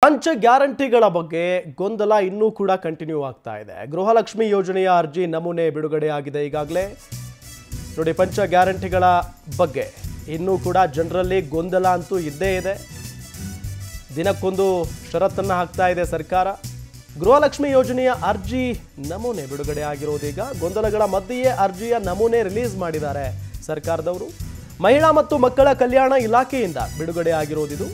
ಪಂಚ ಗ್ಯಾರಂಟಿಗಳ ಬಗ್ಗೆ ಗೊಂದಲ ಇನ್ನೂ ಕೂಡ ಕಂಟಿನ್ಯೂ ಆಗ್ತಾ ಇದೆ. ಗೃಹಲಕ್ಷ್ಮಿ ಯೋಜನೆಯ ಅರ್ಜಿ ನಮೂನೆ ಬಿಡುಗಡೆ ಆಗಿದೆ ಈಗಾಗಲೇ. ನೋಡಿ, ಪಂಚ ಗ್ಯಾರಂಟಿಗಳ ಬಗ್ಗೆ ಇನ್ನೂ ಕೂಡ ಜನರಲ್ಲಿ ಗೊಂದಲ ಅಂತೂ ಇದ್ದೇ ಇದೆ. ದಿನಕ್ಕೊಂದು ಷರತ್ತನ್ನು ಹಾಕ್ತಾ ಇದೆ ಸರ್ಕಾರ. ಗೃಹಲಕ್ಷ್ಮಿ ಯೋಜನೆಯ ಅರ್ಜಿ ನಮೂನೆ ಬಿಡುಗಡೆ ಆಗಿರೋದೀಗ. ಗೊಂದಲಗಳ ಮಧ್ಯೆಯೇ ಅರ್ಜಿಯ ನಮೂನೆ ರಿಲೀಸ್ ಮಾಡಿದ್ದಾರೆ ಸರ್ಕಾರದವರು. ಮಹಿಳಾ ಮತ್ತು ಮಕ್ಕಳ ಕಲ್ಯಾಣ ಇಲಾಖೆಯಿಂದ ಬಿಡುಗಡೆ ಆಗಿರೋದಿದು.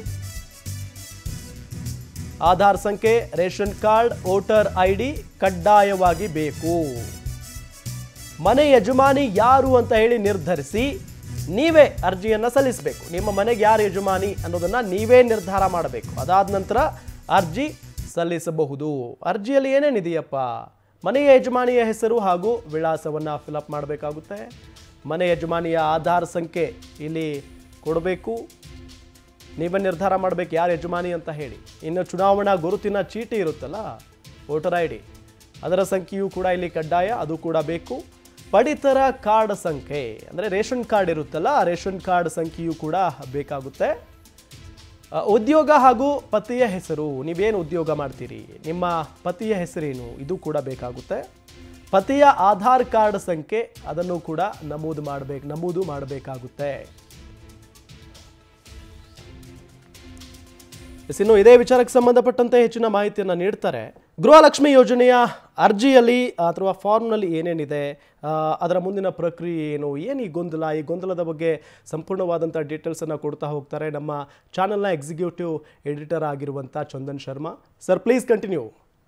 ಆಧಾರ್ ಸಂಖ್ಯೆ, ರೇಷನ್ ಕಾರ್ಡ್, ವೋಟರ್ ಐಡಿ ಕಡ್ಡಾಯವಾಗಿ ಬೇಕು. ಮನೆ ಯಜಮಾನಿ ಯಾರು ಅಂತ ಹೇಳಿ ನಿರ್ಧರಿಸಿ ನೀವೇ ಅರ್ಜಿಯನ್ನು ಸಲ್ಲಿಸಬೇಕು. ನಿಮ್ಮ ಮನೆಗೆ ಯಾರು ಯಜಮಾನಿ ಅನ್ನೋದನ್ನ ನೀವೇ ನಿರ್ಧಾರ ಮಾಡಬೇಕು. ಅದಾದ ನಂತರ ಅರ್ಜಿ ಸಲ್ಲಿಸಬಹುದು. ಅರ್ಜಿಯಲ್ಲಿ ಏನೇನಿದೆಯಪ್ಪ? ಮನೆಯ ಯಜಮಾನಿಯ ಹೆಸರು ಹಾಗೂ ವಿಳಾಸವನ್ನು ಫಿಲಪ್ ಮಾಡಬೇಕಾಗುತ್ತೆ. ಮನೆ ಯಜಮಾನಿಯ ಆಧಾರ್ ಸಂಖ್ಯೆ ಇಲ್ಲಿ ಕೊಡಬೇಕು. ನೀವೇ ನಿರ್ಧಾರ ಮಾಡಬೇಕು ಯಾರು ಯಜಮಾನಿ ಅಂತ ಹೇಳಿ. ಇನ್ನು ಚುನಾವಣಾ ಗುರುತಿನ ಚೀಟಿ ಇರುತ್ತಲ್ಲ, ವೋಟರ್ ಐಡಿ, ಅದರ ಸಂಖ್ಯೆಯೂ ಕೂಡ ಇಲ್ಲಿ ಕಡ್ಡಾಯ, ಅದು ಕೂಡ ಬೇಕು. ಪಡಿತರ ಕಾರ್ಡ್ ಸಂಖ್ಯೆ ಅಂದರೆ ರೇಷನ್ ಕಾರ್ಡ್ ಇರುತ್ತಲ್ಲ, ಆ ರೇಷನ್ ಕಾರ್ಡ್ ಸಂಖ್ಯೆಯೂ ಕೂಡ ಬೇಕಾಗುತ್ತೆ. ಉದ್ಯೋಗ ಹಾಗೂ ಪತಿಯ ಹೆಸರು, ನೀವೇನು ಉದ್ಯೋಗ ಮಾಡ್ತೀರಿ, ನಿಮ್ಮ ಪತಿಯ ಹೆಸರೇನು, ಇದು ಕೂಡ ಬೇಕಾಗುತ್ತೆ. ಪತಿಯ ಆಧಾರ್ ಕಾರ್ಡ್ ಸಂಖ್ಯೆ, ಅದನ್ನು ಕೂಡ ನಮೂದು ಮಾಡಬೇಕಾಗುತ್ತೆ. ಇನ್ನು ಇದೇ ವಿಚಾರಕ್ಕೆ ಸಂಬಂಧಪಟ್ಟಂತೆ ಹೆಚ್ಚಿನ ಮಾಹಿತಿಯನ್ನು ನೀಡ್ತಾರೆ. ಗೃಹಲಕ್ಷ್ಮಿ ಯೋಜನೆಯ ಅರ್ಜಿಯಲ್ಲಿ ಅಥವಾ ಫಾರ್ಮ್ನಲ್ಲಿ ಏನೇನಿದೆ, ಅದರ ಮುಂದಿನ ಪ್ರಕ್ರಿಯೆ ಏನು, ಈ ಗೊಂದಲದ ಬಗ್ಗೆ ಸಂಪೂರ್ಣವಾದಂಥ ಡೀಟೇಲ್ಸನ್ನು ಕೊಡ್ತಾ ಹೋಗ್ತಾರೆ ನಮ್ಮ ಚಾನಲ್ನ ಎಕ್ಸಿಕ್ಯೂಟಿವ್ ಎಡಿಟರ್ ಆಗಿರುವಂಥ Chandan Sharma. Sir, please continue.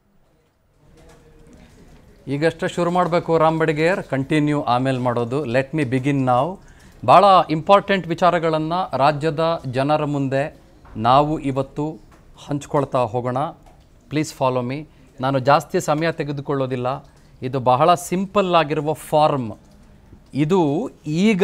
ಈಗಷ್ಟೇ ಶುರು ಮಾಡಬೇಕು ರಾಮ್ ಬಡಿಗೇರ್, ಕಂಟಿನ್ಯೂ ಆಮೇಲೆ ಮಾಡೋದು. ಲೆಟ್ ಮಿ ಬಿಗಿನ್ ನಾವು. ಭಾಳ ಇಂಪಾರ್ಟೆಂಟ್ ವಿಚಾರಗಳನ್ನು ರಾಜ್ಯದ ಜನರ ಮುಂದೆ ನಾವು ಇವತ್ತು ಹಂಚ್ಕೊಳ್ತಾ ಹೋಗೋಣ. Please follow me. ನಾನು ಜಾಸ್ತಿ ಸಮಯ ತೆಗೆದುಕೊಳ್ಳೋದಿಲ್ಲ. ಇದು ಬಹಳ ಸಿಂಪಲ್ ಆಗಿರುವ ಫಾರ್ಮ್. ಇದು ಈಗ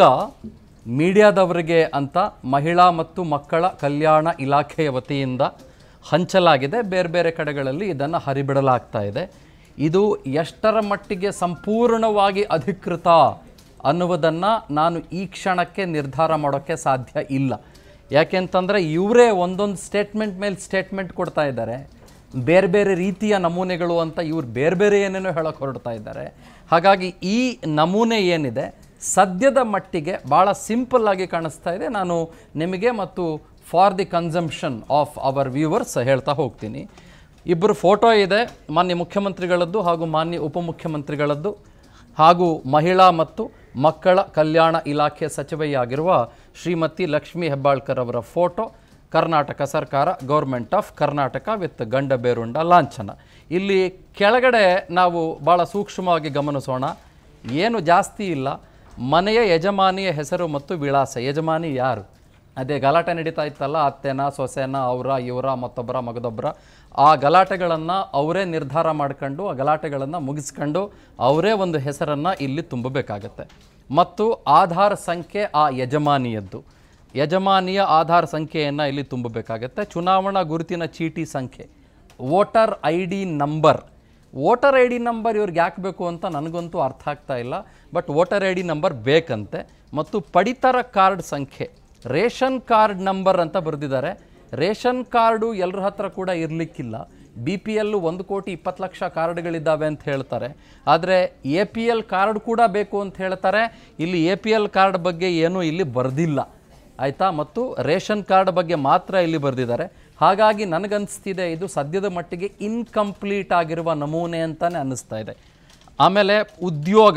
ಮೀಡಿಯಾದವರಿಗೆ ಅಂತ ಮಹಿಳಾ ಮತ್ತು ಮಕ್ಕಳ ಕಲ್ಯಾಣ ಇಲಾಖೆಯ ವತಿಯಿಂದ ಹಂಚಲಾಗಿದೆ. ಬೇರೆ ಬೇರೆ ಕಡೆಗಳಲ್ಲಿ ಇದನ್ನು ಹರಿಬಿಡಲಾಗ್ತಾ ಇದೆ. ಇದು ಎಷ್ಟರ ಮಟ್ಟಿಗೆ ಸಂಪೂರ್ಣವಾಗಿ ಅಧಿಕೃತ ಅನ್ನುವುದನ್ನು ನಾನು ಈ ಕ್ಷಣಕ್ಕೆ ನಿರ್ಧಾರ ಮಾಡೋಕ್ಕೆ ಸಾಧ್ಯ ಇಲ್ಲ. ಯಾಕೆಂತಂದರೆ ಇವರೇ ಒಂದೊಂದು ಸ್ಟೇಟ್ಮೆಂಟ್ ಮೇಲೆ ಸ್ಟೇಟ್ಮೆಂಟ್ ಕೊಡ್ತಾ ಇದ್ದಾರೆ. ಬೇರೆ ಬೇರೆ ರೀತಿಯ ನಮೂನೆಗಳು ಅಂತ ಇವ್ರು ಬೇರೆ ಬೇರೆ ಏನೇನೋ ಹೇಳೋಕೆ ಹೊರಡ್ತಾ ಇದ್ದಾರೆ. ಹಾಗಾಗಿ ಈ ನಮೂನೆ ಏನಿದೆ ಸದ್ಯದ ಮಟ್ಟಿಗೆ ಭಾಳ ಸಿಂಪಲ್ ಆಗಿ ಕಾಣಿಸ್ತಾ ಇದೆ. ನಾನು ನಿಮಗೆ ಮತ್ತು for the consumption of our viewers ಹೇಳ್ತಾ ಹೋಗ್ತೀನಿ. ಇಬ್ಬರು ಫೋಟೋ ಇದೆ, ಮಾನ್ಯ ಮುಖ್ಯಮಂತ್ರಿಗಳದ್ದು ಹಾಗೂ ಮಾನ್ಯ ಉಪಮುಖ್ಯಮಂತ್ರಿಗಳದ್ದು, ಹಾಗೂ ಮಹಿಳಾ ಮತ್ತು ಮಕ್ಕಳ ಕಲ್ಯಾಣ ಇಲಾಖೆ ಸಚಿವೆಯಾಗಿರುವ ಶ್ರೀಮತಿ ಲಕ್ಷ್ಮೀ ಹೆಬ್ಬಾಳ್ಕರ್ ಅವರ ಫೋಟೋ. ಕರ್ನಾಟಕ ಸರ್ಕಾರ, ಗೌರ್ಮೆಂಟ್ ಆಫ್ ಕರ್ನಾಟಕ ವಿತ್ ಗಂಡ ಬೇರುಂಡ ಲಾಂಛನ. ಇಲ್ಲಿ ಕೆಳಗಡೆ ನಾವು ಭಾಳ ಸೂಕ್ಷ್ಮವಾಗಿ ಗಮನಿಸೋಣ. ಏನು ಜಾಸ್ತಿ ಇಲ್ಲ. ಮನೆಯ ಯಜಮಾನಿಯ ಹೆಸರು ಮತ್ತು ವಿಳಾಸ. ಯಜಮಾನಿ ಯಾರು? ಅದೇ ಗಲಾಟೆ ನಡೀತಾ ಇತ್ತಲ್ಲ, ಅತ್ತೆನ, ಸೊಸೆನ, ಅವರ, ಇವರ, ಮತ್ತೊಬ್ಬರ, ಮಗದೊಬ್ಬರ, ಆ ಗಲಾಟೆಗಳನ್ನು ಅವರೇ ನಿರ್ಧಾರ ಮಾಡ್ಕೊಂಡು ಆ ಗಲಾಟೆಗಳನ್ನು ಮುಗಿಸ್ಕೊಂಡು ಅವರೇ ಒಂದು ಹೆಸರನ್ನು ಇಲ್ಲಿ ತುಂಬಬೇಕಾಗತ್ತೆ. ಮತ್ತು ಆಧಾರ್ ಸಂಖ್ಯೆ ಆ ಯಜಮಾನಿಯದ್ದು. ಯಜಮಾನಿಯ ಆಧಾರ್ ಸಂಖ್ಯೆಯನ್ನು ಇಲ್ಲಿ ತುಂಬಬೇಕಾಗತ್ತೆ. ಚುನಾವಣಾ ಗುರುತಿನ ಚೀಟಿ ಸಂಖ್ಯೆ, voter I D number. Voter I D number ಇವ್ರಿಗೆ ಯಾಕೆ ಬೇಕು ಅಂತ ನನಗಂತೂ ಅರ್ಥ ಆಗ್ತಾ ಇಲ್ಲ, but voter I D number ಬೇಕಂತೆ. ಮತ್ತು ಪಡಿತರ ಕಾರ್ಡ್ ಸಂಖ್ಯೆ, ರೇಷನ್ ಕಾರ್ಡ್ ನಂಬರ್ ಅಂತ ಬರೆದಿದ್ದಾರೆ. ರೇಷನ್ ಕಾರ್ಡು ಎಲ್ಲರ ಹತ್ರ ಕೂಡ ಇರಲಿಕ್ಕಿಲ್ಲ. BPL 1,20,00,000 ಕಾರ್ಡ್ಗಳಿದ್ದಾವೆ ಅಂತ ಹೇಳ್ತಾರೆ. ಆದರೆ APL ಕಾರ್ಡ್ ಕೂಡ ಬೇಕು ಅಂತ ಹೇಳ್ತಾರೆ. ಇಲ್ಲಿ APL ಕಾರ್ಡ್ ಬಗ್ಗೆ ಏನೂ ಇಲ್ಲಿ ಬರೆದಿಲ್ಲ, ಆಯಿತಾ. ಮತ್ತು ರೇಷನ್ ಕಾರ್ಡ್ ಬಗ್ಗೆ ಮಾತ್ರ ಇಲ್ಲಿ ಬರೆದಿದ್ದಾರೆ. ಹಾಗಾಗಿ ನನಗನ್ನಿಸ್ತಿದೆ ಇದು ಸದ್ಯದ ಮಟ್ಟಿಗೆ ಇನ್ಕಂಪ್ಲೀಟ್ ಆಗಿರುವ ನಮೂನೆ ಅಂತಲೇ ಅನ್ನಿಸ್ತಾ ಇದೆ. ಆಮೇಲೆ ಉದ್ಯೋಗ,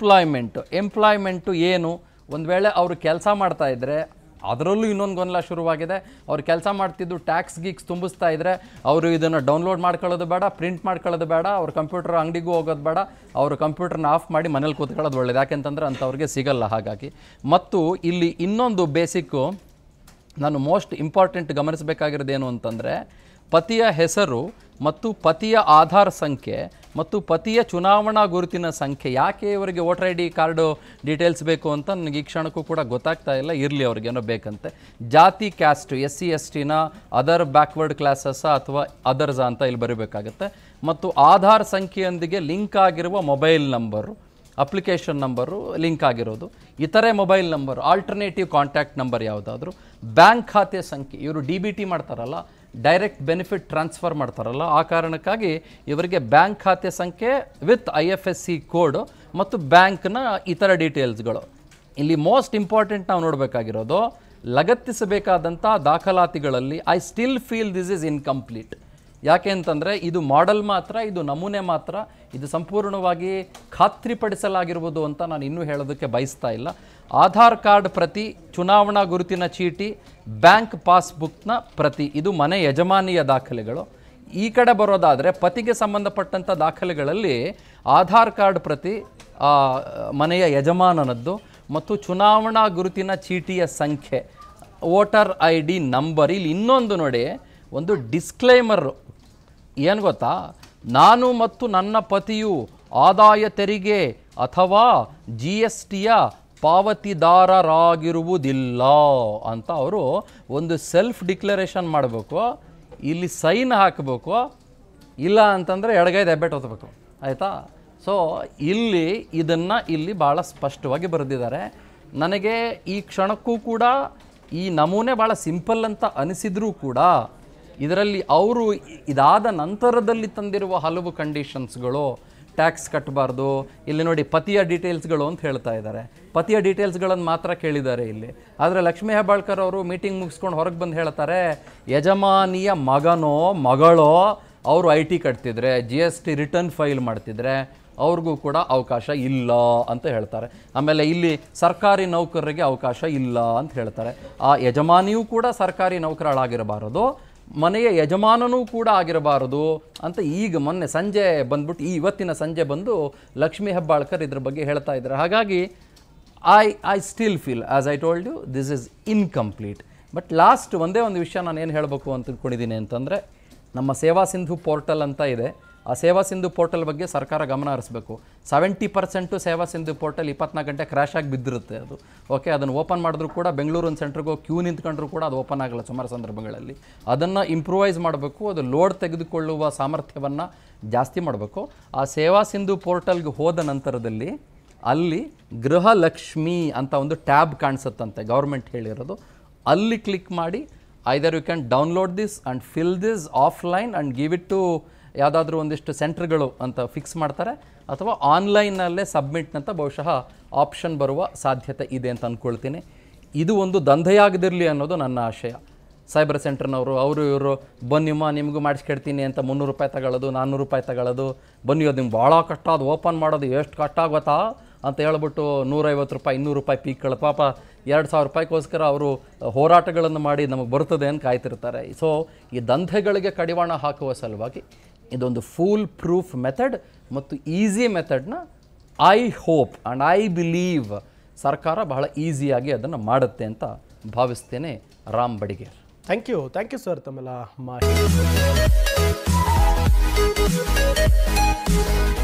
ಎಂಪ್ಲಾಯ್ಮೆಂಟು ಏನು? ಒಂದು ವೇಳೆ ಅವರು ಕೆಲಸ ಮಾಡ್ತಾಯಿದ್ರೆ ಅದರಲ್ಲೂ ಇನ್ನೊಂದು ಗೊಂದಲ ಶುರುವಾಗಿದೆ. ಅವ್ರು ಕೆಲಸ ಮಾಡ್ತಿದ್ದು ಟ್ಯಾಕ್ಸ್ ಗೀಕ್ಸ್ ತುಂಬಿಸ್ತಾ ಇದ್ದರೆ ಅವರು ಇದನ್ನು ಡೌನ್ಲೋಡ್ ಮಾಡ್ಕೊಳ್ಳೋದು ಬೇಡ, ಪ್ರಿಂಟ್ ಮಾಡ್ಕೊಳ್ಳೋದು ಬೇಡ, ಅವ್ರ ಕಂಪ್ಯೂಟರ್ ಅಂಗಡಿಗೂ ಹೋಗೋದು ಬೇಡ, ಅವರು ಕಂಪ್ಯೂಟರ್ನ ಆಫ್ ಮಾಡಿ ಮನೇಲಿ ಕೂತ್ಕೊಳ್ಳೋದು ಒಳ್ಳೇದು. ಯಾಕೆಂತಂದ್ರೆ ಅಂಥವ್ರಿಗೆ ಸಿಗಲ್ಲ. ಹಾಗಾಗಿ ಮತ್ತು ಇಲ್ಲಿ ಇನ್ನೊಂದು ಬೇಸಿಕ್ಕು ನಾನು ಮೋಸ್ಟ್ ಇಂಪಾರ್ಟೆಂಟ್ ಗಮನಿಸಬೇಕಾಗಿರೋದೇನು ಅಂತಂದರೆ ಪತಿಯ ಹೆಸರು ಮತ್ತು ಪತಿಯ ಆಧಾರ್ ಸಂಖ್ಯೆ ಮತ್ತು ಪತಿಯ ಚುನಾವಣಾ ಗುರುತಿನ ಸಂಖ್ಯೆ. ಯಾಕೆ ಇವರಿಗೆ voter I D card details ಬೇಕು ಅಂತ ನನಗೆ ಈ ಕ್ಷಣಕ್ಕೂ ಕೂಡ ಗೊತ್ತಾಗ್ತಾ ಇಲ್ಲ. ಇರಲಿ, ಅವ್ರಿಗೇನೋ ಬೇಕಂತೆ. ಜಾತಿ, ಕ್ಯಾಸ್ಟು, SC STನ, ಅದರ್ ಬ್ಯಾಕ್ವರ್ಡ್ ಕ್ಲಾಸಸ್ಸ ಅಥವಾ ಅದರ್ಸ ಅಂತ ಇಲ್ಲಿ ಬರೀಬೇಕಾಗತ್ತೆ. ಮತ್ತು ಆಧಾರ್ ಸಂಖ್ಯೆಯೊಂದಿಗೆ ಲಿಂಕ್ ಆಗಿರುವ mobile number, application number link ಆಗಿರೋದು, ಇತರೆ mobile number, alternative contact number ಯಾವುದಾದ್ರೂ, ಬ್ಯಾಂಕ್ ಖಾತೆ ಸಂಖ್ಯೆ. ಇವರು DBT ಮಾಡ್ತಾರಲ್ಲ, ಡೈರೆಕ್ಟ್ ಬೆನಿಫಿಟ್ ಟ್ರಾನ್ಸ್ಫರ್ ಮಾಡ್ತಾರಲ್ಲ, ಆ ಕಾರಣಕ್ಕಾಗಿ ಇವರಿಗೆ ಬ್ಯಾಂಕ್ ಖಾತೆ ಸಂಖ್ಯೆ ವಿತ್ IFSC ಕೋಡ್ ಮತ್ತು ಬ್ಯಾಂಕ್ನ ಇತರ ಡೀಟೇಲ್ಸ್ಗಳು. ಇಲ್ಲಿ ಮೋಸ್ಟ್ ಇಂಪಾರ್ಟೆಂಟ್ ನಾವು ನೋಡಬೇಕಾಗಿರೋದು, ಲಗತ್ತಿಸಬೇಕಾದಂಥ ದಾಖಲಾತಿಗಳಲ್ಲಿ I still feel this is incomplete. ಯಾಕೆ ಅಂತಂದರೆ ಇದು ಮಾಡೆಲ್ ಮಾತ್ರ, ಇದು ನಮೂನೆ ಮಾತ್ರ, ಇದು ಸಂಪೂರ್ಣವಾಗಿ ಖಾತ್ರಿಪಡಿಸಲಾಗಿರುವುದು ಅಂತ ನಾನು ಇನ್ನೂ ಹೇಳೋದಕ್ಕೆ ಬಯಸ್ತಾ ಇಲ್ಲ. ಆಧಾರ್ ಕಾರ್ಡ್ ಪ್ರತಿ, ಚುನಾವಣಾ ಗುರುತಿನ ಚೀಟಿ, ಬ್ಯಾಂಕ್ ಪಾಸ್ಬುಕ್ನ ಪ್ರತಿ, ಇದು ಮನೆ ಯಜಮಾನಿಯ ದಾಖಲೆಗಳು. ಈ ಕಡೆ ಬರೋದಾದರೆ ಪತಿಗೆ ಸಂಬಂಧಪಟ್ಟಂಥ ದಾಖಲೆಗಳಲ್ಲಿ ಆಧಾರ್ ಕಾರ್ಡ್ ಪ್ರತಿ ಮನೆಯ ಯಜಮಾನನದ್ದು ಮತ್ತು ಚುನಾವಣಾ ಗುರುತಿನ ಚೀಟಿಯ ಸಂಖ್ಯೆ, ವೋಟರ್ ID ನಂಬರ್. ಇಲ್ಲಿ ಇನ್ನೊಂದು ನೋಡಿ, ಒಂದು ಡಿಸ್ಕ್ಲೇಮರು ಏನು ಗೊತ್ತಾ, ನಾನು ಮತ್ತು ನನ್ನ ಪತಿಯು ಆದಾಯ ತೆರಿಗೆ ಅಥವಾ GSTಯ ಪಾವತಿದಾರರಾಗಿರುವುದಿಲ್ಲ ಅಂತ ಅವರು ಒಂದು ಸೆಲ್ಫ್ ಡಿಕ್ಲರೇಷನ್ ಮಾಡಬೇಕು. ಇಲ್ಲಿ ಸೈನ್ ಹಾಕಬೇಕು, ಇಲ್ಲ ಅಂತಂದರೆ ಎಡಗೈ ದೆಬ್ಬೆಟ್ಟು ಓದಬೇಕು, ಆಯಿತಾ? ಸೊ ಇಲ್ಲಿ ಭಾಳ ಸ್ಪಷ್ಟವಾಗಿ ಬರೆದಿದ್ದಾರೆ. ನನಗೆ ಈ ಕ್ಷಣಕ್ಕೂ ಕೂಡ ಈ ನಮೂನೆ ಭಾಳ ಸಿಂಪಲ್ ಅಂತ ಅನಿಸಿದರೂ ಕೂಡ ಇದರಲ್ಲಿ ಅವರು ಇದಾದ ನಂತರದಲ್ಲಿ ತಂದಿರುವ ಹಲವು ಕಂಡೀಷನ್ಸ್ಗಳು, ಟ್ಯಾಕ್ಸ್ ಕಟ್ಟಬಾರ್ದು, ಇಲ್ಲಿ ನೋಡಿ ಪತಿಯ ಡೀಟೇಲ್ಸ್ಗಳು ಅಂತ ಹೇಳ್ತಾ ಇದ್ದಾರೆ. ಪತಿಯ ಡೀಟೇಲ್ಸ್ಗಳನ್ನು ಮಾತ್ರ ಕೇಳಿದ್ದಾರೆ ಇಲ್ಲಿ. ಆದರೆ ಲಕ್ಷ್ಮೀ ಹೆಬ್ಬಾಳ್ಕರ್ ಅವರು ಮೀಟಿಂಗ್ ಮುಗಿಸ್ಕೊಂಡು ಹೊರಗೆ ಬಂದು ಹೇಳ್ತಾರೆ, ಯಜಮಾನಿಯ ಮಗನೋ ಮಗಳೋ ಅವರು IT ಕಟ್ತಿದ್ರೆ, GST ರಿಟರ್ನ್ ಫೈಲ್ ಮಾಡ್ತಿದ್ರೆ ಅವ್ರಿಗೂ ಕೂಡ ಅವಕಾಶ ಇಲ್ಲ ಅಂತ ಹೇಳ್ತಾರೆ. ಆಮೇಲೆ ಇಲ್ಲಿ ಸರ್ಕಾರಿ ನೌಕರರಿಗೆ ಅವಕಾಶ ಇಲ್ಲ ಅಂತ ಹೇಳ್ತಾರೆ. ಆ ಯಜಮಾನಿಯೂ ಕೂಡ ಸರ್ಕಾರಿ ನೌಕರಳಾಗಿರಬಾರದು, ಮನೆಯ ಯಜಮಾನನೂ ಕೂಡ ಆಗಿರಬಾರದು ಅಂತ ಈಗ ಮೊನ್ನೆ ಸಂಜೆ ಬಂದ್ಬಿಟ್ಟು ಇವತ್ತಿನ ಸಂಜೆ ಬಂದು ಲಕ್ಷ್ಮೀ ಹೆಬ್ಬಾಳ್ಕರ್ ಇದ್ರ ಬಗ್ಗೆ ಹೇಳ್ತಾ ಇದ್ದಾರೆ. ಹಾಗಾಗಿ I still feel, as I told you, this is incomplete. But last ಒಂದೇ ಒಂದು ವಿಷಯ ನಾನು ಏನು ಹೇಳಬೇಕು ಅಂತ ತಿಳ್ಕೊಂಡಿದ್ದೀನಿ ಅಂತಂದರೆ, ನಮ್ಮ ಸೇವಾ ಸಿಂಧು ಪೋರ್ಟಲ್ ಅಂತ ಇದೆ, ಆ ಸೇವಾ ಸಿಂಧು ಪೋರ್ಟಲ್ ಬಗ್ಗೆ ಸರ್ಕಾರ ಗಮನ ಹರಿಸಬೇಕು. 70% ಸೇವಾ ಸಿಂಧು ಪೋರ್ಟಲ್ 24 ಗಂಟೆ ಕ್ರ್ಯಾಶ್ ಆಗಿ ಬಿದ್ದಿರುತ್ತೆ ಅದು. ಓಕೆ, ಅದನ್ನು ಓಪನ್ ಮಾಡಿದ್ರು ಕೂಡ ಬೆಂಗಳೂರಿನ ಸೆಂಟ್ರಿಗೆ ಹೋಗಿ ಕ್ಯೂ ನಿಂತ್ಕೊಂಡ್ರು ಕೂಡ ಅದು ಓಪನ್ ಆಗಲ್ಲ ಸುಮಾರು ಸಂದರ್ಭಗಳಲ್ಲಿ. ಅದನ್ನು ಇಂಪ್ರೂವೈಸ್ ಮಾಡಬೇಕು, ಅದು ಲೋಡ್ ತೆಗೆದುಕೊಳ್ಳುವ ಸಾಮರ್ಥ್ಯವನ್ನು ಜಾಸ್ತಿ ಮಾಡಬೇಕು. ಆ ಸೇವಾ ಸಿಂಧು ಪೋರ್ಟಲ್ಗೆ ಹೋದ ನಂತರದಲ್ಲಿ ಅಲ್ಲಿ ಗೃಹಲಕ್ಷ್ಮಿ ಅಂತ ಒಂದು ಟ್ಯಾಬ್ ಕಾಣಿಸುತ್ತಂತೆ, ಗೌರ್ಮೆಂಟ್ ಹೇಳಿರೋದು. ಅಲ್ಲಿ ಕ್ಲಿಕ್ ಮಾಡಿ either you can download this and fill this offline and give it to ಯಾವುದಾದ್ರೂ ಒಂದಿಷ್ಟು ಸೆಂಟ್ರ್ಗಳು ಅಂತ ಫಿಕ್ಸ್ ಮಾಡ್ತಾರೆ, ಅಥವಾ ಆನ್ಲೈನಲ್ಲೇ ಸಬ್ಮಿಟ್ ಅಂತ ಬಹುಶಃ ಆಪ್ಷನ್ ಬರುವ ಸಾಧ್ಯತೆ ಇದೆ ಅಂತ ಅಂದ್ಕೊಳ್ತೀನಿ. ಇದು ಒಂದು ದಂಧೆಯಾಗದಿರಲಿ ಅನ್ನೋದು ನನ್ನ ಆಶಯ. ಸೈಬರ್ ಸೆಂಟರ್ನವರು ಅವರು ಇವರು ಬನ್ನಿಮ್ಮ ನಿಮಗೂ ಮಾಡಿಸ್ಕೊಡ್ತೀನಿ ಅಂತ 300 ರೂಪಾಯಿ ತಗೊಳ್ಳೋದು, 400 ರೂಪಾಯಿ ತಗೊಳ್ಳೋದು, ಬನ್ನಿ ಅದು ನಿಮ್ಗೆ ಭಾಳ ಕಷ್ಟ, ಅದು ಓಪನ್ ಮಾಡೋದು ಎಷ್ಟು ಕಷ್ಟ ಆಗುತ್ತಾ ಅಂತ ಹೇಳ್ಬಿಟ್ಟು 150 ರೂಪಾಯಿ 200 ರೂಪಾಯಿ ಪೀಕ್ಗಳು, ಪಾಪ 2000 ರೂಪಾಯಿಗೋಸ್ಕರ ಅವರು ಹೋರಾಟಗಳನ್ನು ಮಾಡಿ ನಮಗೆ ಬರ್ತದೆ ಅಂತ ಕಾಯ್ತಿರ್ತಾರೆ. ಸೊ ಈ ದಂಧೆಗಳಿಗೆ ಕಡಿವಾಣ ಹಾಕುವ ಸಲುವಾಗಿ ಇದೊಂದು ಫೂಲ್ ಪ್ರೂಫ್ ಮೆಥಡ್ ಮತ್ತು ಈಸಿ ಮೆಥಡ್ನ I hope and I believe ಸರ್ಕಾರ ಬಹಳ ಈಸಿಯಾಗಿ ಅದನ್ನು ಮಾಡುತ್ತೆ ಅಂತ ಭಾವಿಸ್ತೇನೆ. Ram Badiger. Thank you sir ತಮ್ಮೆಲ್ಲ ಮಾಹಿತಿ.